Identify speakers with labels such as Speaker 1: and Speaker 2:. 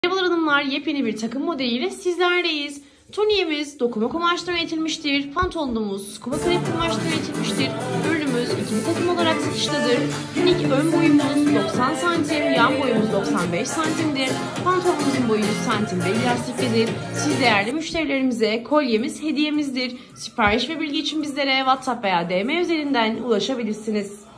Speaker 1: Merhabalar hanımlar, yepyeni bir takım modeliyle sizlerleyiz. Tuniğimiz dokuma kumaştan üretilmiştir. Pantolonumuz scuba krep kumaştan üretilmiştir. Ürünümüz ikili takım olarak satıştadır. Tunik ön boyumuz 90 santim, yan boyumuz 95 santimdir. Pantolonumuzun boyu 100 santim ve elastiklidir. Siz değerli müşterilerimize kolyemiz hediyemizdir. Sipariş ve bilgi için bizlere WhatsApp veya DM üzerinden ulaşabilirsiniz.